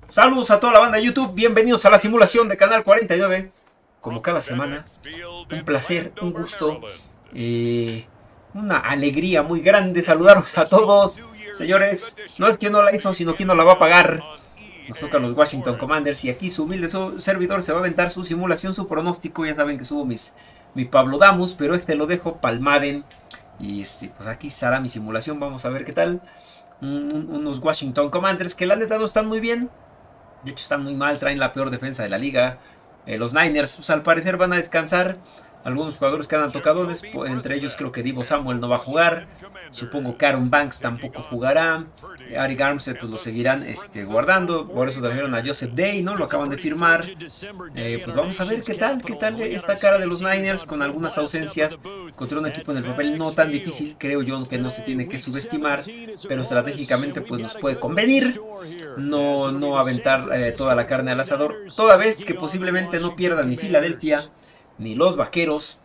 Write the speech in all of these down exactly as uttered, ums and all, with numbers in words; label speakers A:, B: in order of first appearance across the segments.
A: Saludos a toda la banda de YouTube, bienvenidos a la simulación de Canal cuarenta y nueve. Como cada semana, un placer, un gusto, eh, una alegría muy grande saludaros a todos. Señores, no es quien no la hizo, sino quien no la va a pagar. Nos tocan los Washington Commanders y aquí su humilde servidor se va a aventar su simulación, su pronóstico. Ya saben que subo mis, mi Pablo Damus, pero este lo dejo Palmaden. Y este, pues aquí estará mi simulación, vamos a ver qué tal. Un, unos Washington Commanders que la neta no están muy bien. De hecho están muy mal, traen la peor defensa de la liga. Eh, los Niners pues, al parecer van a descansar algunos jugadores que andan tocadones, entre ellos creo que Deebo Samuel no va a jugar. Supongo que Aaron Banks tampoco jugará. Arik Armstead pues lo seguirán este, guardando. Por eso trajeron a Joseph Day, ¿no? Lo acaban de firmar. Eh, pues vamos a ver qué tal, qué tal esta cara de los Niners con algunas ausencias contra un equipo en el papel no tan difícil. Creo yo que no se tiene que subestimar, pero estratégicamente pues nos puede convenir no, no aventar eh, toda la carne al asador, toda vez que posiblemente no pierda ni Filadelfia ni los Vaqueros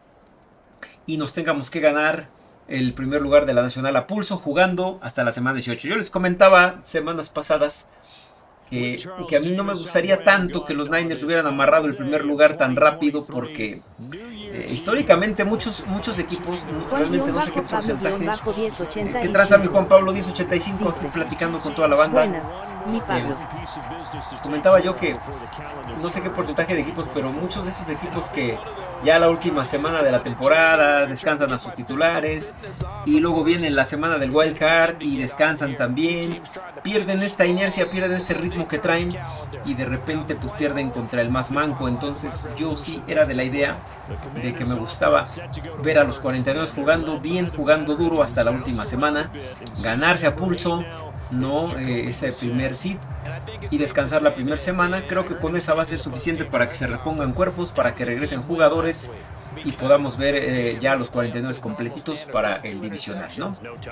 A: y nos tengamos que ganar el primer lugar de la nacional a pulso jugando hasta la semana dieciocho. Yo les comentaba semanas pasadas que, que a mí no me gustaría tanto que los Niners hubieran amarrado el primer lugar tan rápido porque eh, históricamente muchos muchos equipos, realmente no sé qué porcentaje, eh, que trata mi Juan Pablo diez ochenta y cinco, platicando con toda la banda. Este, les comentaba yo que no sé qué porcentaje de equipos, pero muchos de esos equipos que ya la última semana de la temporada descansan a sus titulares y luego viene la semana del Wild Card y descansan también, pierden esta inercia, pierden este ritmo que traen y de repente pues pierden contra el más manco. Entonces yo sí era de la idea de que me gustaba ver a los cuarenta y nueve jugando bien, jugando duro hasta la última semana, ganarse a pulso, no eh, ese primer seed y descansar la primera semana. Creo que con esa va a ser suficiente para que se repongan cuerpos, para que regresen jugadores y podamos ver eh, ya los cuarenta y nueve completitos para el divisional, ¿no?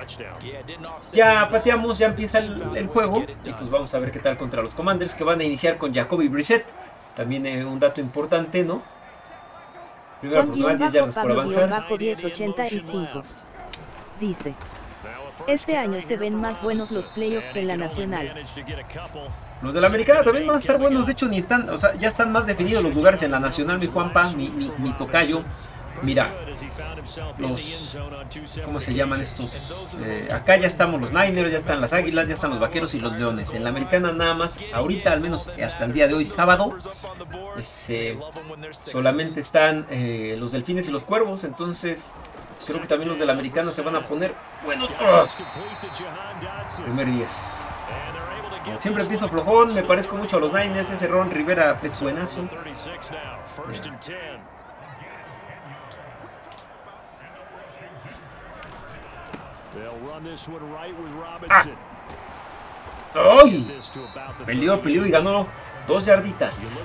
A: Ya pateamos, ya empieza el, el juego y pues vamos a ver qué tal contra los Commanders, que van a iniciar con Jacoby Brissett. También eh, un dato importante, ¿no? Primera oportunidad, diez yardas por avanzar.
B: diez ochenta y cinco dice: este año se ven más buenos los playoffs en la nacional.
A: Los de la americana también van a estar buenos, de hecho ni están, o sea, ya están más definidos los lugares en la nacional, mi Juanpa, mi, mi, mi tocayo. Mira, los, ¿cómo se llaman estos? Eh, acá ya estamos los Niners, ya están las Águilas, ya están los Vaqueros y los Leones. En la americana nada más, ahorita al menos hasta el día de hoy, sábado, este, solamente están eh, los Delfines y los Cuervos. Entonces creo que también los de la americana se van a poner buenos. ¡Oh! Primer diez. Siempre empiezo flojón, me parezco mucho a los Niners. Ese Ron Rivera es buenazo. Este, ¡ah! ¡Ay! Peleó, peleó y ganó dos yarditas.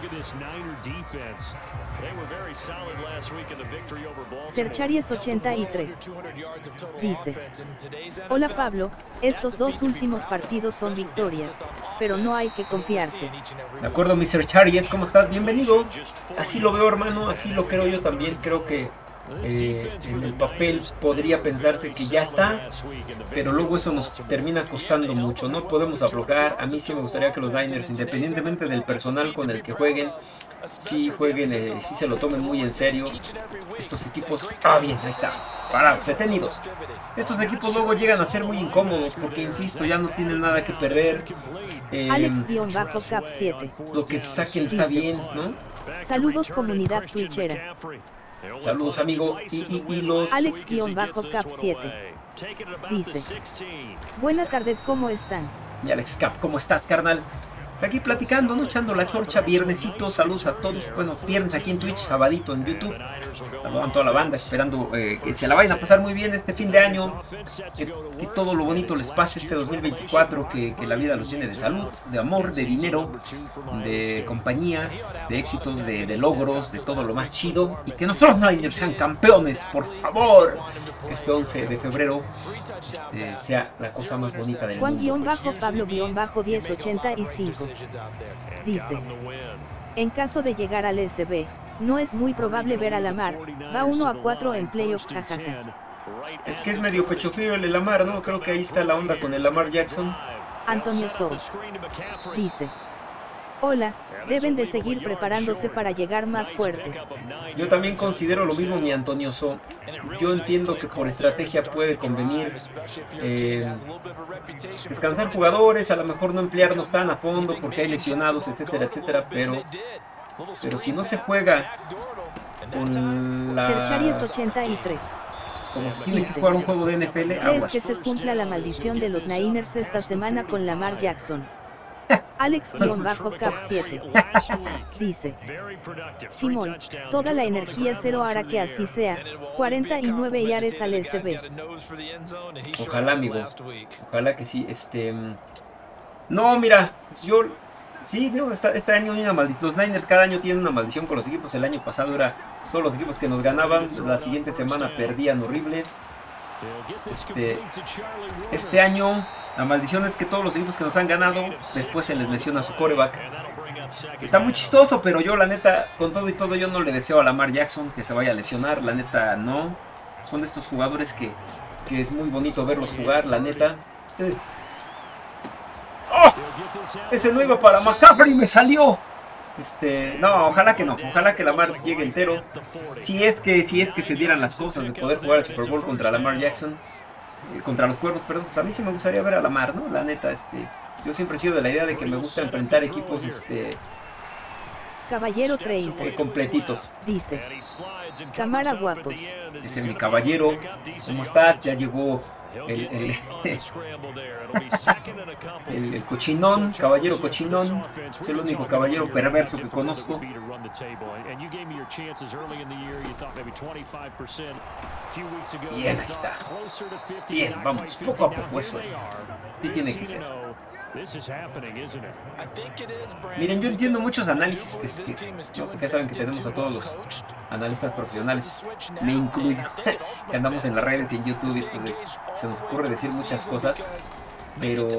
B: Sercharies ochenta y tres dice: hola Pablo, estos dos últimos partidos son victorias, pero no hay que confiarse.
A: De acuerdo, mister Sercharies, ¿cómo estás? Bienvenido. Así lo veo, hermano, así lo creo yo también. Creo que Eh, en el papel podría pensarse que ya está, pero luego eso nos termina costando mucho. No podemos aflojar. A mí sí me gustaría que los Niners, independientemente del personal con el que jueguen, sí jueguen, eh, sí se lo tomen muy en serio. Estos equipos, ah bien, ahí está, parados, detenidos. Estos equipos luego llegan a ser muy incómodos porque, insisto, ya no tienen nada que perder. eh,
B: Alex-Cap siete
A: Lo que saquen está bien, ¿no?
B: Saludos comunidad twitchera.
A: Saludos, amigo. Y, y, y los
B: Alex-Cap siete dice: buena tarde, ¿cómo están?
A: Mi Alex Cap, ¿cómo estás, carnal? Aquí platicando, ¿no? Echando la chorcha, viernesito, saludos a todos. Bueno, viernes aquí en Twitch, sabadito en YouTube. Saludan a toda la banda, esperando eh, que se la vayan a pasar muy bien este fin de año. Que, que todo lo bonito les pase este dos mil veinticuatro, que, que la vida los llene de salud, de amor, de dinero, de compañía, de éxitos, de, de logros, de todo lo más chido. Y que nuestros Niners sean campeones, por favor. Que este once de febrero este, sea la cosa más bonita del mundo.
B: Juan-Pablo-diez ochenta y cinco dice: en caso de llegar al S B, no es muy probable ver a Lamar, va uno a cuatro en playoffs, jajaja.
A: Es que es medio pecho frío el Lamar, ¿no? Creo que ahí está la onda con el Lamar Jackson.
B: Antonio Sou dice: Hola, deben de seguir preparándose para llegar más fuertes.
A: Yo también considero lo mismo, mi Antonio So. Yo entiendo que por estrategia puede convenir eh, descansar jugadores, a lo mejor no emplearnos tan a fondo porque hay lesionados, etcétera, etcétera, pero, pero si no se juega con la...
B: Sercharies ochenta y tres.
A: Como se tiene que jugar un juego de N F L,
B: ¿Crees
A: aguas.
B: que se cumpla la maldición de los Niners esta semana con Lamar Jackson? Alex-Cap siete dice: Simón, toda la energía cero hará que así sea. cuarenta y nueve yardas al S B.
A: Ojalá, amigo. Ojalá que sí. Este. No, mira, yo. Sí, digo, este, este año hay una maldición. Los Niners cada año tienen una maldición con los equipos. El año pasado era todos los equipos que nos ganaban. La siguiente semana perdían horrible. Este, este año la maldición es que todos los equipos que nos han ganado después se les lesiona su quarterback. Está muy chistoso, pero yo la neta, con todo y todo, yo no le deseo a Lamar Jackson que se vaya a lesionar. La neta no. Son de estos jugadores que, que es muy bonito verlos jugar, la neta. eh. ¡Oh! Ese no iba para McCaffrey, me salió. Este, no, ojalá que no, ojalá que Lamar llegue entero. Si es que, si es que se dieran las cosas de poder jugar el Super Bowl contra Lamar Jackson, eh, contra los Cuervos, perdón, pues a mí sí me gustaría ver a Lamar, ¿no? La neta, este, yo siempre he sido de la idea de que me gusta enfrentar equipos, este,
B: Caballero treinta
A: eh, completitos.
B: dice: Cámara guapos.
A: Dice mi caballero, ¿cómo estás? Ya llegó el, el, este, el, el cochinón, caballero cochinón. Es el único caballero perverso que conozco. Bien, ahí está. Bien, vamos, poco a poco, eso es. Sí tiene que ser. Miren, yo entiendo muchos análisis que, que, ¿no? que saben que tenemos a todos los analistas profesionales, me incluyo, que andamos en las redes y en YouTube y pues, se nos ocurre decir muchas cosas, pero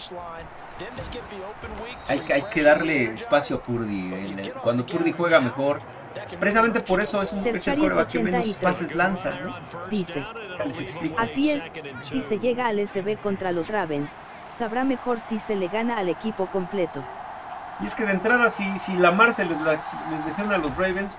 A: hay que, hay que darle espacio a Purdy. Cuando Purdy juega mejor, precisamente por eso es, un, es el quarterback que menos pases lanza, ¿no?
B: Dice:
A: Les explico.
B: Así es, si se llega al S B contra los Ravens, sabrá mejor si se le gana al equipo completo.
A: Y es que de entrada, si, si Lamar se les, les dejan a los Ravens,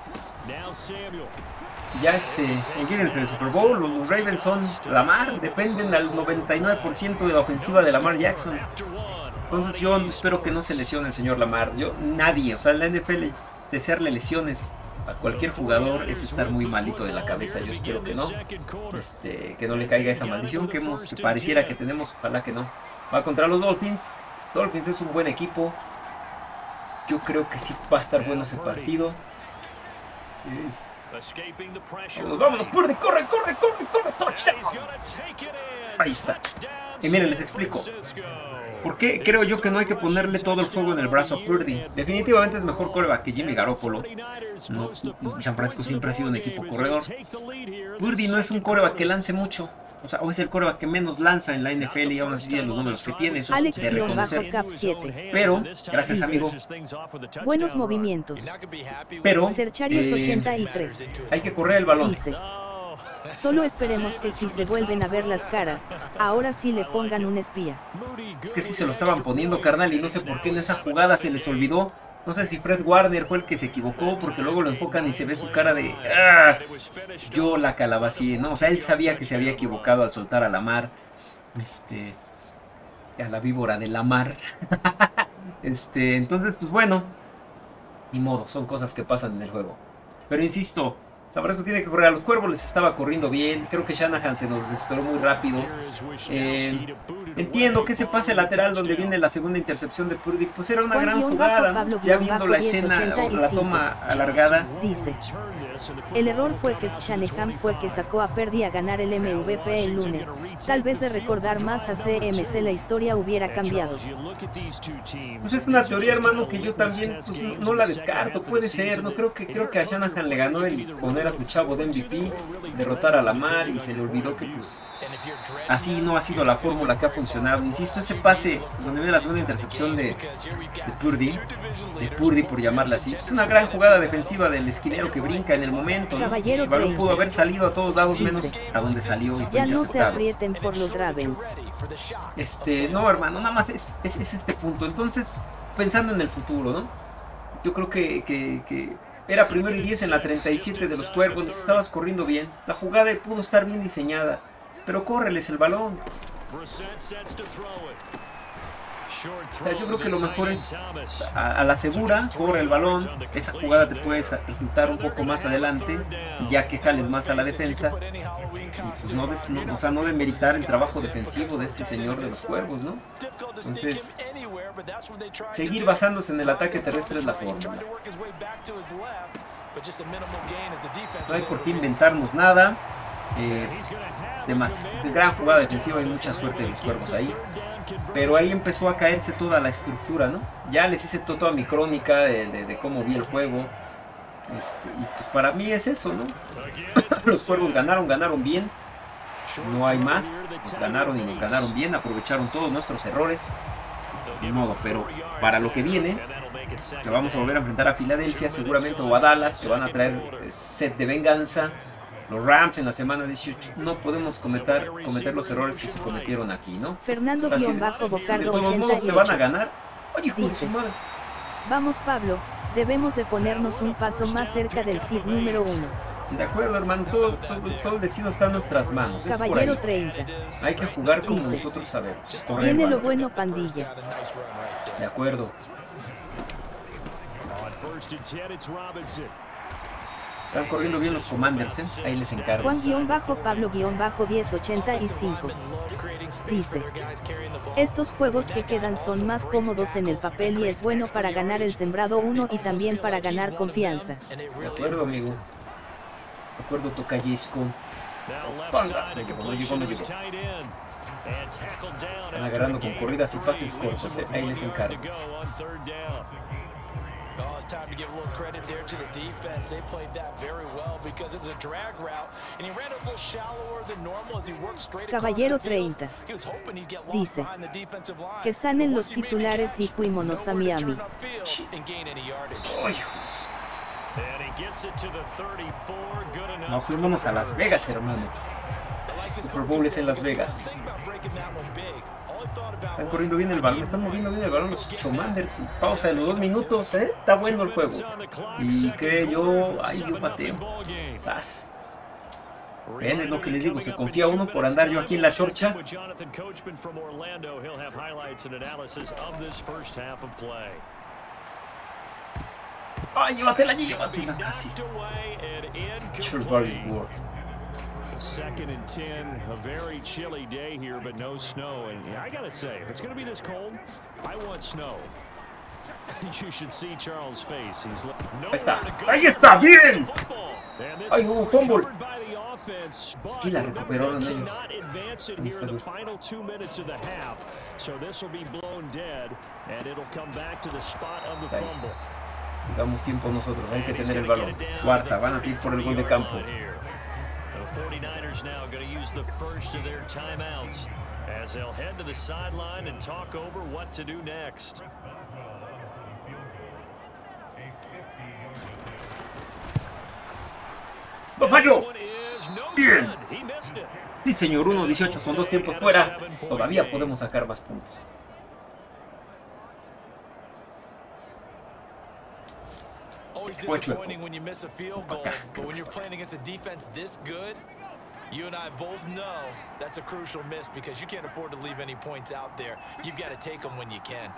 A: ya este, olvídense del Super Bowl. Los Ravens son Lamar, dependen al noventa y nueve por ciento de la ofensiva de Lamar Jackson. Entonces yo espero que no se lesione el señor Lamar. Yo, nadie, o sea, en la N F L, desearle lesiones a cualquier jugador es estar muy malito de la cabeza. Yo espero que no, este, que no le caiga esa maldición que, hemos, que pareciera que tenemos, ojalá que no. Va contra los Dolphins. Dolphins es un buen equipo. Yo creo que sí va a estar bueno ese partido. Vámonos, vámonos, Purdy, corre, corre, corre, corre, touchdown. Ahí está. Y miren, les explico. ¿Por qué creo yo que no hay que ponerle todo el juego en el brazo a Purdy? Definitivamente es mejor quarterback que Jimmy Garoppolo. No, San Francisco siempre ha sido un equipo corredor. Purdy no es un quarterback que lance mucho. O sea, o es el quarterback que menos lanza en la N F L y aún así tiene los números que tiene. Eso es de reconocer. Pero, gracias amigo.
B: Buenos movimientos.
A: Pero,
B: Sercharies
A: eh,
B: ochenta y tres
A: hay que correr el balón.
B: dice: Solo esperemos que si se vuelven a ver las caras, ahora sí le pongan un espía.
A: Es que sí se lo estaban poniendo, carnal, y no sé por qué en esa jugada se les olvidó. No sé si Fred Warner fue el que se equivocó, porque luego lo enfocan y se ve su cara de... ¡Ah! Yo la calabacé, ¿no? O sea, él sabía que se había equivocado al soltar a Lamar. Este... A la víbora de Lamar. este, entonces, pues bueno. Ni modo, son cosas que pasan en el juego. Pero insisto, San Francisco tiene que correr. A los Cuervos les estaba corriendo bien. Creo que Shanahan se nos desesperó muy rápido. Eh, entiendo que ese pase lateral donde viene la segunda intercepción de Purdy, pues era una gran jugada, ¿no? Ya viendo la escena o la toma alargada.
B: Dice: el error fue que Shanahan fue que sacó a Purdy a ganar el M V P el lunes. Tal vez de recordar más a C M C la historia hubiera cambiado.
A: Pues es una teoría, hermano, que yo también pues, no, no la descarto. Puede ser, no creo que creo que a Shanahan le ganó el poner a su chavo de M V P, derrotar a Lamar, y se le olvidó que pues así no ha sido la fórmula que ha funcionado. Insisto, ese pase donde viene la segunda intercepción de, de Purdy, de Purdy por llamarla así, es una gran jugada defensiva del esquinero que brinca en el el momento, ¿no?
B: Caballero
A: El balón
B: treinta.
A: pudo haber salido a todos lados
B: Dice,
A: menos a donde salió y fue
B: ya no se
A: interceptado.
B: aprieten por los Ravens.
A: Este, no, hermano, nada más es, es, es este punto. Entonces, pensando en el futuro, ¿no? Yo creo que, que, que era primero y diez en la treinta y siete de los Cuervos, les estabas corriendo bien. La jugada pudo estar bien diseñada, pero córreles el balón. O sea, yo creo que lo mejor es a, a la segura, corre el balón, esa jugada te puede resultar un poco más adelante, ya que jales más a la defensa, y pues no, des, no, o sea, no demeritar el trabajo defensivo de este señor de los Cuervos, ¿no? Entonces, seguir basándose en el ataque terrestre es la fórmula. No hay por qué inventarnos nada. Eh, demas, de gran jugada defensiva y mucha suerte de los Cuervos ahí, pero ahí empezó a caerse toda la estructura, ¿no? Ya les hice to toda mi crónica de, de, de cómo vi el juego, este, y pues para mí es eso, ¿no? Los Cuervos ganaron, ganaron bien, no hay más, nos ganaron y nos ganaron bien, aprovecharon todos nuestros errores, de modo, pero para lo que viene, que vamos a volver a enfrentar a Filadelfia seguramente o a Dallas, que van a traer set de venganza. Los Rams en la semana dieciocho, no podemos cometer, cometer los errores que se cometieron aquí, ¿no?
B: Fernando
A: O sea, si,
B: Bajo
A: si, si de
B: Bocardo
A: todos modos
B: ochenta y
A: te van a
B: ocho.
A: ganar, oye, hijo de
B: Dice,
A: su madre.
B: Vamos Pablo, debemos de ponernos un paso más cerca del seed número uno.
A: De acuerdo, hermano, todo, todo, todo el destino está en nuestras manos, es por
B: Caballero
A: ahí.
B: treinta.
A: Hay que jugar como
B: Dice,
A: nosotros sabemos. Correr,
B: Viene lo
A: hermano.
B: bueno, pandilla.
A: De acuerdo. Están corriendo bien los Commanders, ¿eh? Ahí les encargo.
B: Juan-Pablo-diez ochenta y cinco. Dice, estos juegos que quedan son más cómodos en el papel y es bueno para ganar el sembrado uno y también para ganar confianza.
A: De acuerdo, amigo. De acuerdo, tocayesco. Fanga. De que cuando llegó, no llegó. Están agarrando con corridas y pases cortos, ¿eh? Ahí les encargo.
C: Oh, it's time to give a little credit there to the defense. They played that very well because it was a drag route and he ran a little shallower than normal as he worked straight across
B: Caballero
C: the field.
B: treinta.
C: He was hoping he'd get lost
B: Dice,
C: behind the defensive line.
B: que sanen los titulares y fuímonos a Miami.
A: Ay, no, fuimos a Las Vegas, hermano. Super Bowl es en Las Vegas. Están corriendo bien el balón, están moviendo bien el balón los Commanders. Pausa de los dos minutos, ¿eh? Está bueno el juego. Y que yo, ay, yo pateo. ¡Sas! Ven, es lo que les digo, se confía uno por andar yo aquí en la chorcha. ¡Ay, llévatela, llévatela casi! Churbury Ward.
D: Second and ten, a very chilly day here, but no snow. And I gotta say, if it's gonna be this cold, I want snow. You should see Charles' face. He's
A: Ahí está, ahí está, bien. Ay, hubo un fumble. Sí, la recuperaron ellos. Damos tiempo nosotros, hay que tener el balón. Cuarta, van a ir por el gol de campo.
D: forty-niners now going to use the first of their timeouts as they'll head to the sideline and talk over what to do next.
A: ¡No falló! ¡Bien! Sí, señor, uno dieciocho con dos tiempos fuera. Todavía podemos sacar más puntos.
C: Always disappointing when you miss a field goal, but when you're playing against a defense this good, you and I both know that's a crucial miss because you can't afford to leave any points out there. You've got to take them when you can.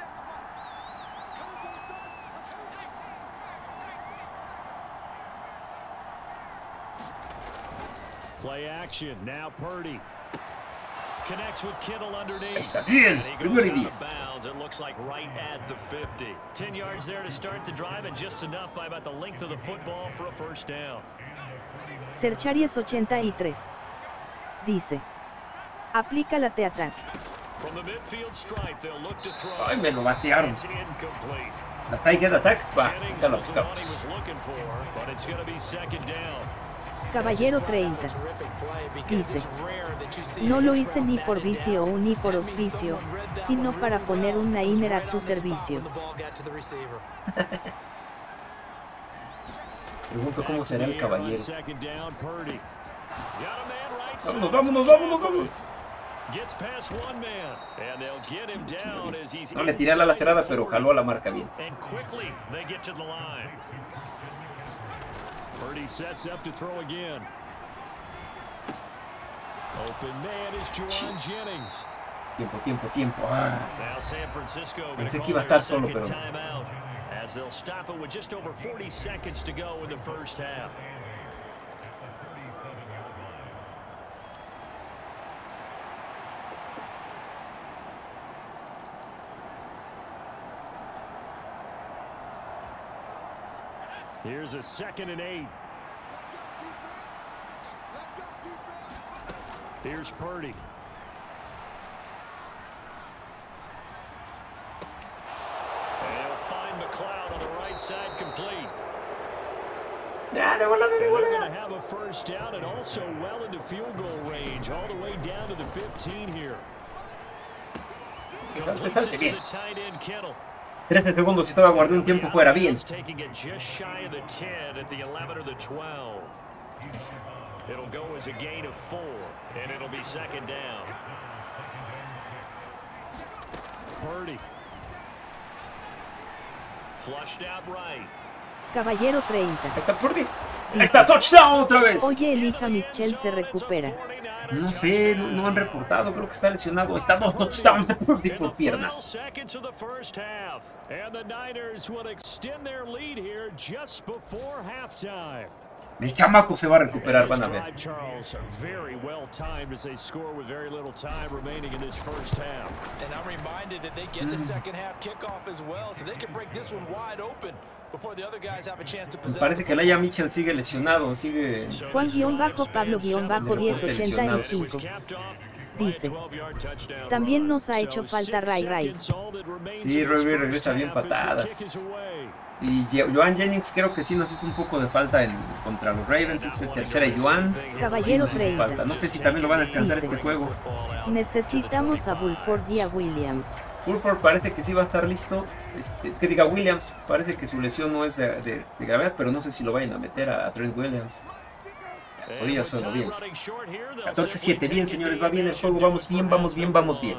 D: Play action, now Purdy. Connects with Kittle underneath.
A: Está bien, primero y diez.
D: It looks like right at the fifty. ten yards there to start the drive and just enough by about the length of the football for a first down.
B: Sercharies ochenta y tres. Dice, aplica la T-Attack.
D: From the midfield stripe, they'll look to throw.
A: Ay, me lo batearon.
D: It's incomplete.
A: La Tiger Attack va,
D: Jennings
A: ya lo
D: was the one
A: buscamos.
D: he was looking for, but it's going to be second down.
B: Caballero treinta. Dice, no lo hice ni por vicio o ni por auspicio, sino para poner un Niner a tu servicio.
A: Pregunto cómo será el caballero. Vámonos, vámonos, vámonos, vámonos. No le tiré a la lacerada, pero jaló a la marca bien.
D: Purdy sets up to throw again. Open man is Juwan Jennings.
A: Tiempo, tiempo, tiempo. Ah. Pensé que iba a estar solo, pero
D: as they'll stop it with just over forty seconds to go in the first half. Here's a second and eight. Here's Purdy. McLeod on the right side complete.
A: Yeah, de volada, de volada.
D: They're going to have a first down and also well into field goal range, all the way down to the fifteen here.
A: Salte, salte bien. trece segundos y todavía guardé un tiempo fuera, bien.
D: It'll go as a gain of four, and it'll be second down. Purdy. Flushed out right.
B: Caballero treinta.
A: Está Purdy. Está touchdown otra vez.
B: Oye, Elijah Mitchell se recupera.
A: No sé, no, no han reportado, creo que está lesionado. Está dos touchdowns de Purdy por piernas. El chamaco se va a recuperar, van a ver. Me parece que Elijah Mitchell sigue lesionado, sigue...
B: Juan-Pablo-diez ochenta y cinco. Dice, también nos ha hecho falta Ray Ray.
A: Sí, Ray Ray regresa bien patadas. Y Juwan Jennings creo que sí nos hizo un poco de falta en, contra los Ravens. Es el tercera y Juwan.
B: Caballero
A: sí
B: treinta.
A: Falta. No sé si también lo van a alcanzar
B: Dice,
A: este juego.
B: Necesitamos a Bulford y a Williams.
A: Bulford parece que sí va a estar listo. Este, que diga Williams, parece que su lesión no es de, de, de gravedad, pero no sé si lo vayan a meter a, a Trent Williams. Podría solo bien. catorce siete, bien señores, va bien el juego, vamos bien, vamos bien, vamos bien.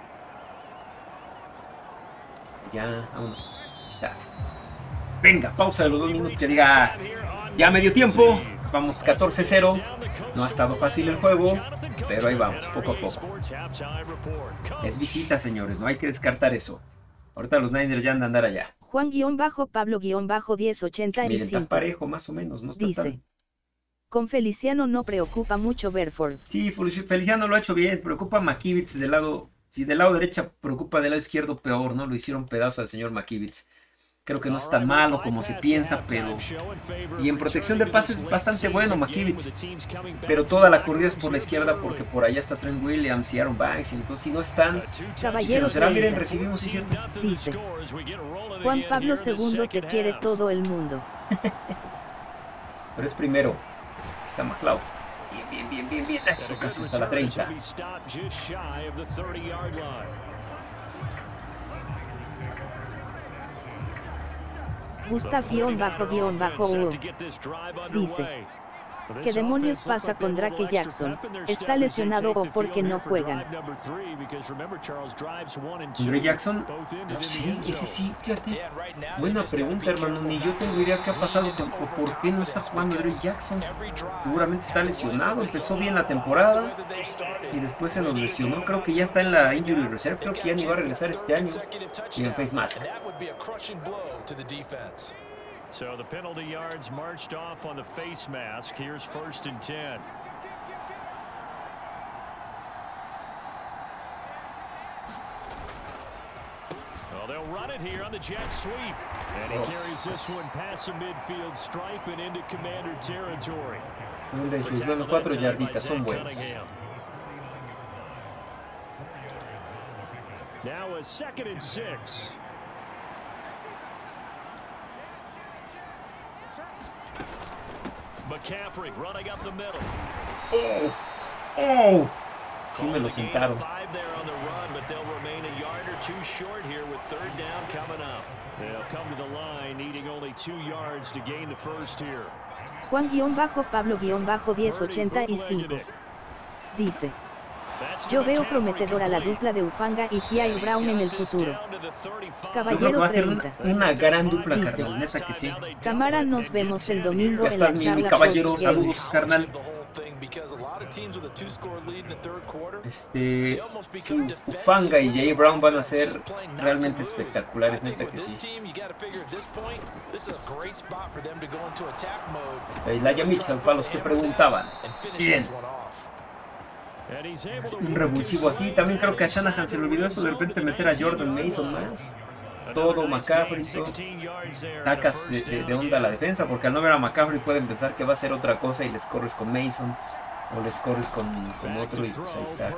A: Ya, vámonos. Ahí está. Venga, pausa de los dos minutos que diga, ya medio tiempo, vamos catorce cero, no ha estado fácil el juego, pero ahí vamos, poco a poco. Es visita, señores, no hay que descartar eso. Ahorita los Niners ya andan a andar allá.
B: Juan-Pablo-diez ochenta y cinco.
A: Miren, tan parejo más o menos, no está
B: dice,
A: tan...
B: con Feliciano no preocupa mucho Berford.
A: Sí, Feliciano lo ha hecho bien, preocupa a McKivitz del lado, si del lado derecho preocupa del lado izquierdo peor, ¿no? Lo hicieron pedazo al señor McKivitz. Creo que no es tan malo como se piensa, pero... Y en protección de pases es bastante bueno McKivitz. Pero toda la corrida es por la izquierda porque por allá está Trent Williams y Aaron Banks. Y entonces si no están... Si se nos será, miren, recibimos, sí, cierto.
B: Dice, Juan Pablo segundo te quiere todo el mundo.
A: Pero es primero. Está McLeod. Bien, bien, bien, bien, bien. Eso casi está la treinta.
B: Gustav-U dice, ¿qué demonios pasa con Drake Jackson? ¿Está lesionado o por qué no juegan?
A: Drake Jackson, no sé, ese sí, fíjate. Buena pregunta, hermano, ni yo tengo idea qué ha pasado con, o por qué no está jugando Drake Jackson. Seguramente está lesionado, empezó bien la temporada y después se nos lesionó. Creo que ya está en la Injury Reserve, creo que ya ni va a regresar este año. Y en Face Mask.
D: So the penalty yards marched off on the face mask. Here's first and ten. Well, they'll run it here on the jet sweep. And he carries this one past the midfield stripe and into Commander territory.
A: Bueno, cuatro yarditas son buenos.
D: Now a second and six. McCaffrey running up the middle.
A: Oh, oh. Sí me lo sentaron.
B: Juan-Pablo-diez ochenta y cinco dice: yo veo prometedora la dupla de Ufanga y Jair Brown en el futuro. Caballero treinta.
A: Una, una gran dupla, carnal, neta que sí.
B: Cámara, nos vemos el domingo
A: ya
B: en la
A: estás,
B: charla.
A: Mi, mi caballero, saludos, carnal. Este, sí, Ufanga y Jair Brown van a ser realmente espectaculares, neta que sí. Está Elijah Mitchell, para los que preguntaban. Bien. Un revulsivo así. También creo que a Shanahan se le olvidó eso de repente meter a Jordan Mason más. Todo McCaffrey, todo. Sacas de, de, de onda la defensa, porque al no ver a McCaffrey pueden pensar que va a ser otra cosa y les corres con Mason o les corres con, con otro y pues ahí está.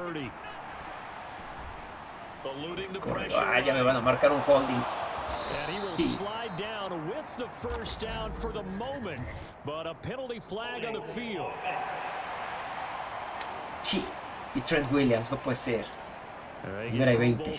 A: Corre. Ah, ya me van a marcar un holding. Sí. Sí. Y Trent Williams, no puede ser. Primera y veinte.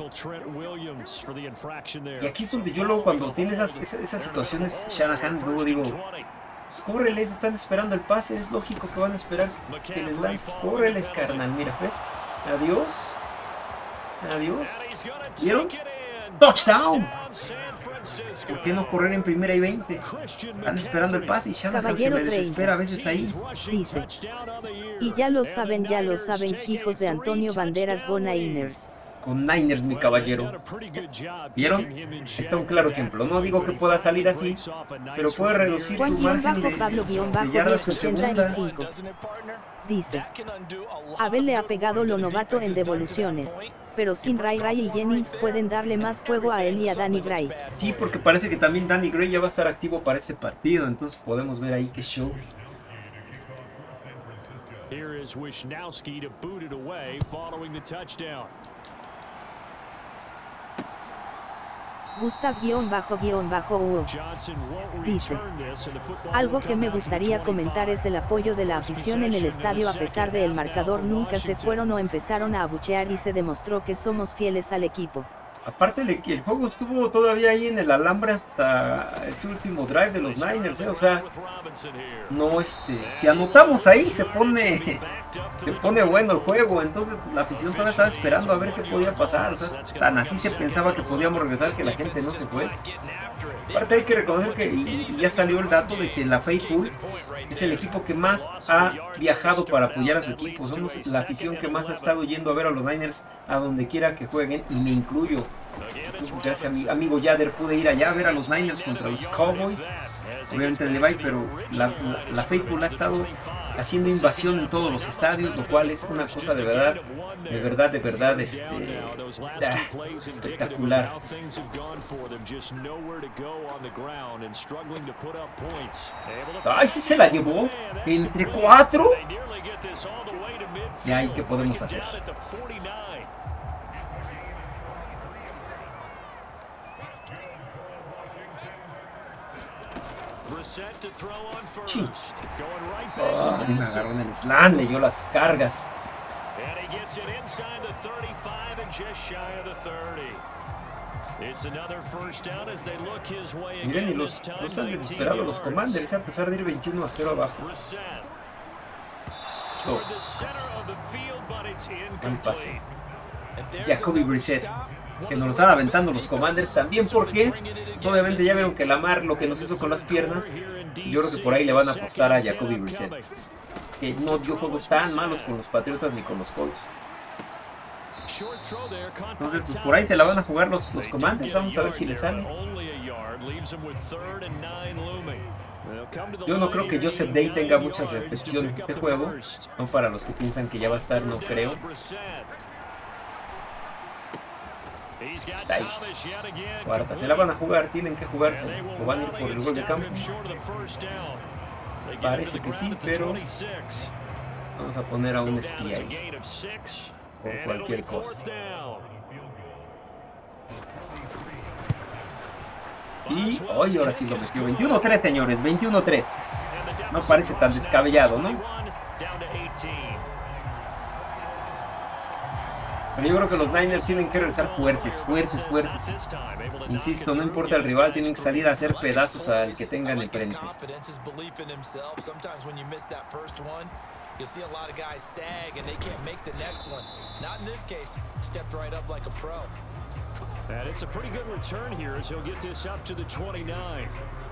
A: Y aquí es donde yo luego, cuando tienes esas, esas, esas situaciones, Shanahan, luego digo, pues córreles, están esperando el pase, es lógico que van a esperar que les lances. Córreles, carnal, mira, pues. Adiós. Adiós. ¿Vieron? ¡Touchdown! ¿Por qué no correr en primera y veinte? Están esperando el pase y Shanahan se me desespera a veces ahí.
B: Dice: y ya lo saben, ya lo saben, hijos de Antonio Banderas, Go Niners.
A: Con Niners, mi caballero. ¿Vieron? Está un claro ejemplo. No digo que pueda salir así, pero puede reducir tu margen de, de yardas en segunda.
B: Dice: Abel le ha pegado lo novato en devoluciones, pero sin Ray Ray y Jennings pueden darle más juego a él y a Danny Gray.
A: Sí, porque parece que también Danny Gray ya va a estar activo para este partido, entonces podemos ver ahí qué show.
D: Here is Wisnowski to boot it away following the touchdown.
B: Gustav-U dice: algo que me gustaría comentar es el apoyo de la afición en el estadio. A pesar del marcador, nunca se fueron o empezaron a abuchear y se demostró que somos fieles al equipo.
A: Aparte de que el juego estuvo todavía ahí en el alambre hasta ese último drive de los Niners, ¿eh? O sea, no, este, si anotamos ahí se pone, se pone bueno el juego. Entonces la afición todavía estaba esperando a ver qué podía pasar. O sea, tan así se pensaba que podíamos regresar que la gente no se fue. Aparte hay que reconocer que y ya salió el dato de que la Faithful es el equipo que más ha viajado para apoyar a su equipo. Somos la afición que más ha estado yendo a ver a los Niners a donde quiera que jueguen, y me incluyo. Gracias a mi amigo Yader pude ir allá a ver a los Niners contra los Cowboys, obviamente de Levi, pero la, la, la Faithful ha estado haciendo invasión en todos los estadios, lo cual es una cosa de verdad, de verdad, de verdad, este, ah, espectacular. Ay, sí se la llevó, entre cuatro. Y ahí, ¿qué podemos hacer? Sí. Oh, me agarró en el slam, leyó las cargas. Miren, y los, los están desesperados los Commanders a pesar de ir veintiuno a cero abajo. Oh, casi. Buen pase. Jacoby Brissett, que nos lo están aventando los Commanders también, porque pues, obviamente ya vieron que Lamar lo que nos hizo con las piernas, y yo creo que por ahí le van a apostar a Jacoby Brissett, que no dio juegos tan malos con los Patriotas ni con los Colts. Entonces pues, por ahí se la van a jugar los, los Commanders. Vamos a ver si le sale. Yo no creo que Joseph Day tenga muchas repeticiones en este juego, no, para los que piensan que ya va a estar, no creo. Está ahí. Cuarta, se la van a jugar, tienen que jugarse, o van a ir por el gol de campo. Parece que sí, pero vamos a poner a un espía ahí, por cualquier cosa. Y hoy ahora sí lo metió. veintiuno tres, señores, veintiuno tres. No parece tan descabellado, ¿no? Pero yo creo que los Niners tienen que regresar fuertes, fuertes, fuertes. Insisto, no importa el rival, tienen que salir a hacer pedazos al que tengan enfrente.
C: You'll see a lot of guys sag and they can't make the next one. Not in this case. Stepped right up like a pro.
D: And it's a pretty good return here as he'll get this up to the twenty-nine.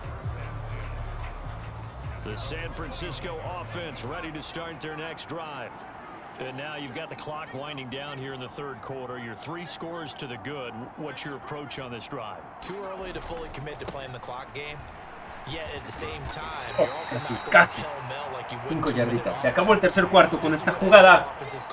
D: The San Francisco offense ready to start their next drive. And now you've got the clock winding down here in the third quarter. Your three scores to the good. What's your approach on this drive?
C: Too early to fully commit to playing the clock game. Yet at the same time,
A: oh,
C: you're also
A: casi,
C: not
A: casi.
C: like you
A: Cinco yarditas. Se acabó el tercer cuarto con esta jugada.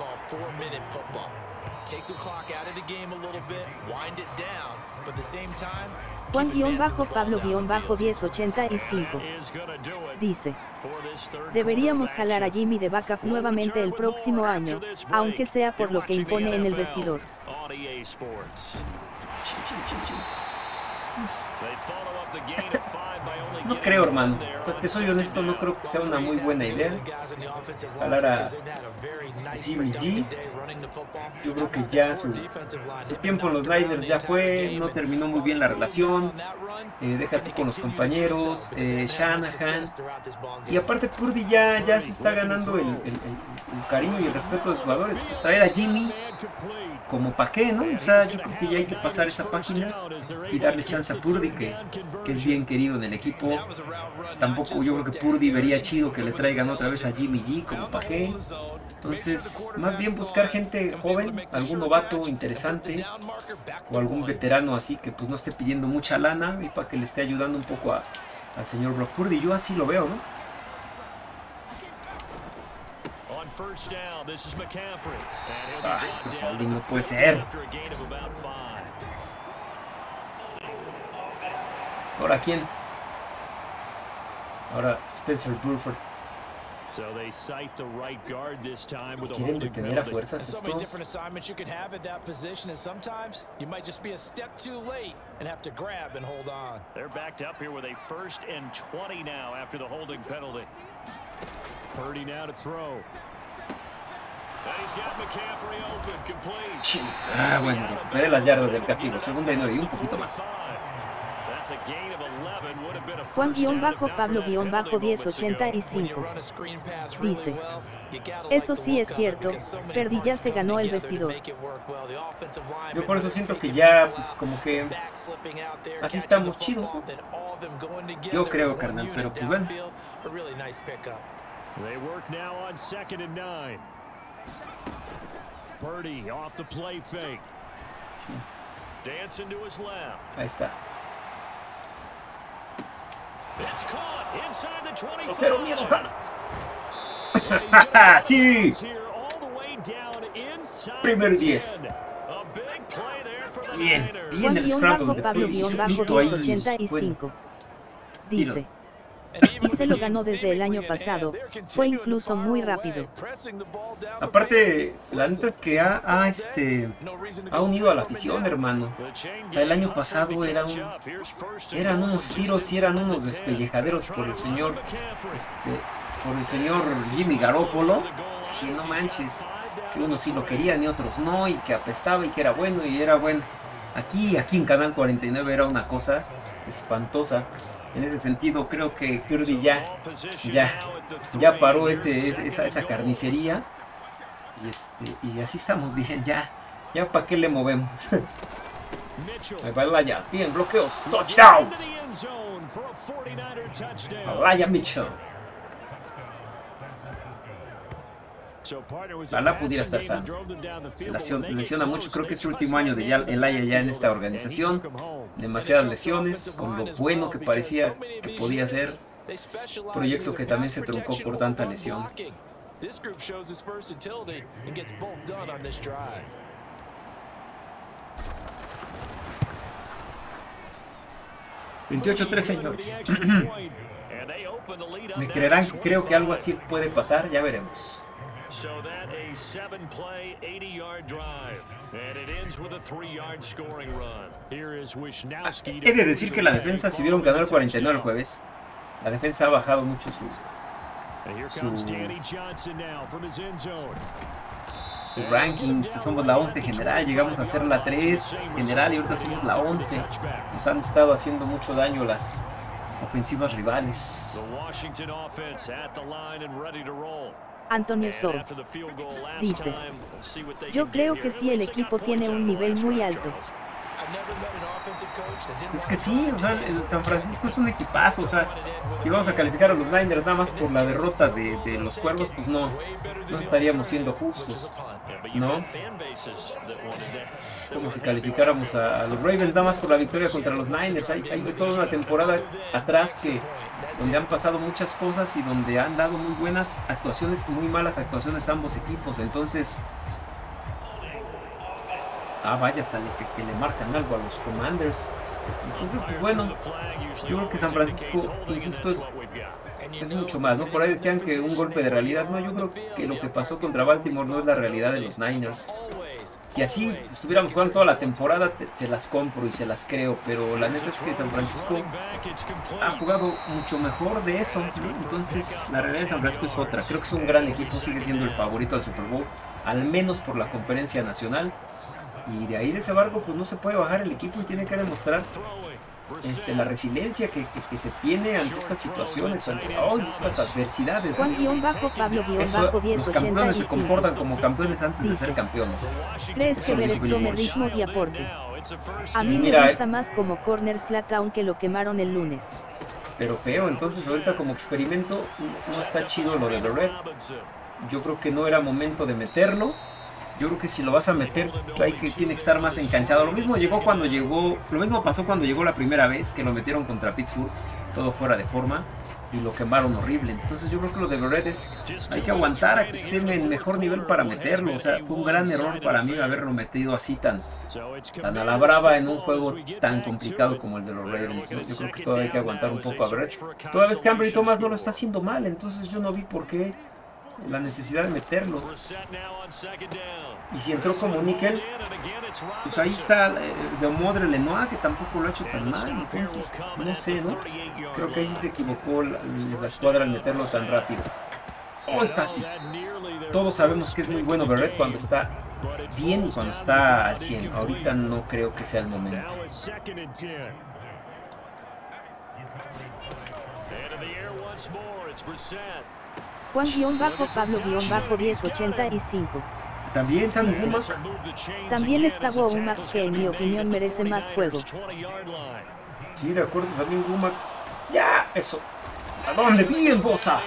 B: Juan-Pablo-diez ochenta y cinco dice: deberíamos jalar a Jimmy de backup nuevamente el próximo año, aunque sea por lo que impone en el vestidor.
A: No creo, hermano. O sea, te soy honesto, no creo que sea una muy buena idea jalar a Jimmy G. Yo creo que ya su, su tiempo en los Niners ya fue, no terminó muy bien la relación. Eh, deja tú con los compañeros, eh, Shanahan. Y aparte Purdy ya, ya se está ganando el, el, el, el cariño y el respeto de los jugadores. O sea, traer a Jimmy como pa' qué, ¿no? O sea, yo creo que ya hay que pasar esa página y darle chance a Purdy, que, que es bien querido en el equipo. Tampoco yo creo que Purdy vería chido que le traigan otra vez a Jimmy G como pa' qué. Entonces, más bien buscar gente joven, algún novato interesante o algún veterano así que pues no esté pidiendo mucha lana y para que le esté ayudando un poco a, al señor Brock Purdy. Yo así lo veo, ¿no? Ah, no, no puede ser. ¿Ahora quién? Ahora Spencer Burford. ¿Quieren detener a fuerzas estos?
D: They're backed up here with a first and twenty now after the holding penalty. Purdy now to throw. And he's got McCaffrey open, complete.
A: Ah, bueno, recuperé las yardas del castigo. Segunda y nueve y un poquito más.
B: Juan-Pablo-diez ochenta y cinco dice: eso sí es cierto, Purdy ya se ganó el vestidor.
A: Yo por eso siento que ya, pues como que así estamos chidos, ¿no? Yo creo, carnal, pero pues bueno.
D: They work now on second and nine. Purdy off the play fake. Dancing to his left.
A: Ahí está.
D: It's caught inside the twenty-five.
A: Pero miedo, sí. Primer diez. Bien, bien el scramble de Purdy.
B: Juan-Pablo-diez ochenta y cinco dice: y se lo ganó desde el año pasado, fue incluso muy rápido.
A: Aparte, la neta es que ha, ha, este, ha unido a la afición, hermano. O sea, el año pasado era un, eran unos tiros y eran unos despellejaderos por el señor, este, por el señor Jimmy Garoppolo, que no manches, que unos sí lo querían y otros no, y que apestaba y que era bueno y era bueno. Aquí, aquí en Canal cuarenta y nueve era una cosa espantosa. En ese sentido, creo que Purdy ya, ya, ya paró este, esa, esa carnicería. Y, este, y así estamos bien, ya. Ya para qué le movemos. Ahí va Elijah, bien, bloqueos, touchdown. Elijah Mitchell. Ojalá pudiera estar sano. Se lesiona, lesiona mucho. Creo que es el último año de ya Elijah ya en esta organización. Demasiadas lesiones, con lo bueno que parecía que podía ser. Proyecto que también se truncó por tanta lesión. veintiocho tres, señores. Me creerán que creo que algo así puede pasar, ya veremos.
D: So that a seven-play, eighty-yard drive, and it ends with a three-yard scoring run. Here is Wisnowski.
A: He de decir que la defensa, si vieron Canal cuarenta y nueve el jueves, la defensa ha bajado mucho su, su, su ranking. Somos la once general, llegamos a ser la tres general y ahorita somos la once. Nos han estado haciendo mucho daño las ofensivas rivales.
B: Antonio So dice: yo creo que sí, el equipo tiene un nivel muy alto.
A: Es que sí, o sea, el San Francisco es un equipazo, o sea, si vamos a calificar a los Niners nada más por la derrota de, de los Cuervos, pues no, no estaríamos siendo justos, ¿no? Como si calificáramos a, a los Ravens nada más por la victoria contra los Niners. Hay, hay toda una temporada atrás que, donde han pasado muchas cosas y donde han dado muy buenas actuaciones y muy malas actuaciones ambos equipos, entonces... Ah, vaya, hasta le, que, que le marcan algo a los Commanders. Entonces, pues bueno, yo creo que San Francisco, insisto, es, es mucho más, ¿no? Por ahí decían que un golpe de realidad. No, yo creo que lo que pasó contra Baltimore no es la realidad de los Niners. Si así estuviéramos jugando toda la temporada, te, se las compro y se las creo. Pero la neta es que San Francisco ha jugado mucho mejor de eso, ¿no? Entonces, la realidad de San Francisco es otra. Creo que es un gran equipo, sigue siendo el favorito al Super Bowl, al menos por la conferencia nacional. Y de ahí de ese barco pues no se puede bajar el equipo y tiene que demostrar este, la resiliencia que, que, que se tiene ante estas situaciones, ante oh, estas adversidades.
B: Juan-Pablo-1085
A: los campeones se comportan como campeones antes dice, de ser campeones.
B: ¿Crees que Beret tome ritmo y aporte? A mí Mira, me gusta eh, más como corner slat, aunque lo quemaron el lunes.
A: Pero feo, entonces ahorita como experimento no está chido lo de Beret. Yo creo que no era momento de meterlo. Yo creo que si lo vas a meter, hay que, tiene que estar más enganchado. Lo mismo llegó cuando llegó, lo mismo pasó cuando llegó la primera vez que lo metieron contra Pittsburgh, todo fuera de forma y lo quemaron horrible. Entonces yo creo que lo de Beret es, hay que aguantar a que esté en mejor nivel para meterlo. O sea, fue un gran error para mí haberlo metido así tan, tan a la brava en un juego tan complicado como el de los Raiders. Yo creo que todavía hay que aguantar un poco a Beret. Toda vez que Ambry Thomas no lo está haciendo mal, entonces yo no vi por qué la necesidad de meterlo. Y si entró como níquel, pues ahí está eh, de Modre Lenoir, que tampoco lo ha hecho tan mal. Entonces, no sé, ¿no? Creo que ahí sí se equivocó la, la escuadra al meterlo tan rápido. Hoy casi. Todos sabemos que es muy bueno Beret cuando está bien y cuando está al cien. Ahorita no creo que sea el momento.
B: Juan-Pablo-diez ochenta y cinco.
A: También Sammy Womack.
B: También está Womack, que en mi opinión merece más juego.
A: Sí, de acuerdo, también Womack. Ya, eso. ¿A dónde? Bien, Bosa.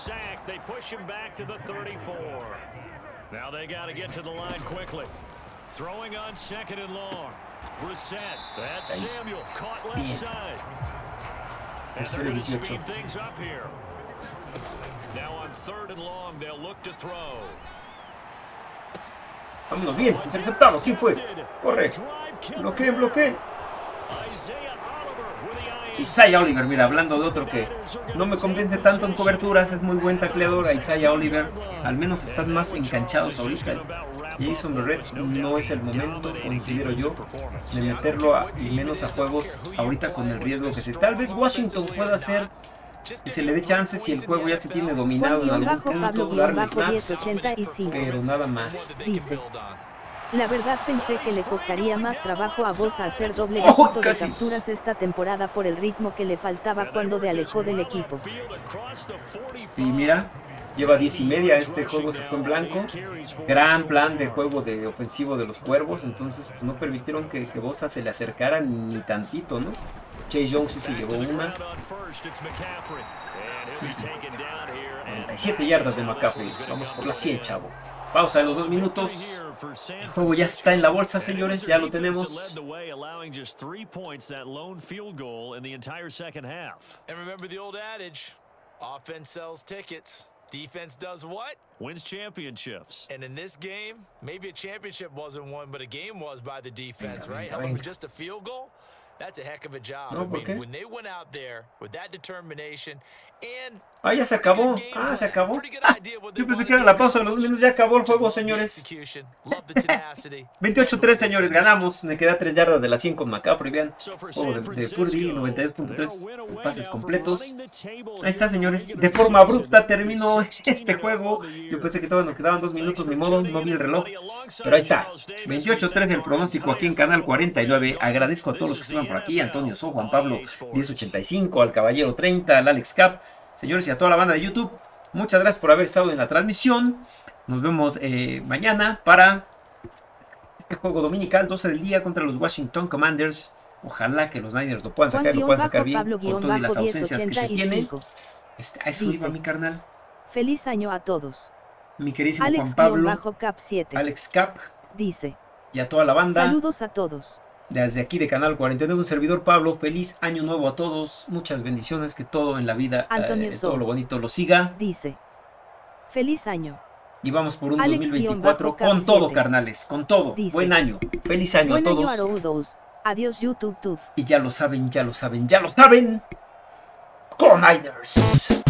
A: Tercero y dieciocho. Vámonos, bien, interceptado. ¿Quién fue? Corre. Bloqueen, bloqueen. Isaiah Oliver, mira, hablando de otro que no me convence tanto en coberturas, es muy buen tacleador. A Isaiah Oliver, al menos están más enganchados ahorita. Jason Beret no es el momento, considero yo, de meterlo a, y menos a juegos ahorita con el riesgo que se... Tal vez Washington pueda hacer que se le dé chance si el juego ya se tiene dominado en algún punto, darle snaps, pero nada más.
B: Dice: la verdad pensé que le costaría más trabajo a Bosa hacer doble dígito de capturas esta temporada por el ritmo que le faltaba cuando de alejó del equipo.
A: Y mira, lleva diez y media, este juego se fue en blanco. Gran plan de juego de ofensivo de los Cuervos, entonces pues no permitieron que, que Bosa se le acercara ni tantito, ¿no? Chase Young sí se llevó una. noventa y siete yardas de McCaffrey. Vamos por la cien, chavo. Pausa de los dos minutos. El juego ya está en la bolsa, señores. Ya lo tenemos.
C: Defense does what?
D: Wins championships.
C: And in this game, maybe a championship wasn't won, but a game was by the defense, right? How about just a field goal?
A: No, ¿por qué? Ah, ya se acabó. Ah, se acabó. Ah, yo pensé que era la pausa de los dos minutos. Ya acabó el juego, señores. veintiocho tres, señores. Ganamos. Me queda tres yardas de la cien con McCaffrey. Vean. Juego de, de Purdy, noventa y dos punto tres. Pases completos. Ahí está, señores. De forma abrupta terminó este juego. Yo pensé que todavía nos quedaban dos minutos. Ni modo, no vi el reloj. Pero ahí está. veintiocho tres el pronóstico aquí en Canal cuarenta y nueve. Agradezco a todos los que estuvieron por aquí. Antonio So, Juan Pablo diez ochenta y cinco, al Caballero treinta, al Alex Cap. Señores, y a toda la banda de YouTube, muchas gracias por haber estado en la transmisión. Nos vemos eh, mañana para este juego dominical, doce del día contra los Washington Commanders. Ojalá que los Niners lo puedan sacar, lo puedan sacar bien con todas las ausencias que se tienen. Este, a eso iba mi carnal.
B: Feliz año a todos.
A: Mi queridísimo
B: Alex
A: Juan Pablo,
B: Cap siete.
A: Alex Cap,
B: dice.
A: Y a toda la banda.
B: Saludos a todos.
A: Desde aquí de Canal cuarenta y nueve, un servidor Pablo, feliz año nuevo a todos, muchas bendiciones, que todo en la vida, eh, todo lo bonito lo siga.
B: Dice, feliz año.
A: Y vamos por un Alex dos mil veinticuatro con todo, carnales, con todo. Dice, buen año, feliz año
B: buen
A: a todos.
B: Año a todos. Adiós YouTube. Tuf.
A: Y ya lo saben, ya lo saben, ya lo saben. Con Niners.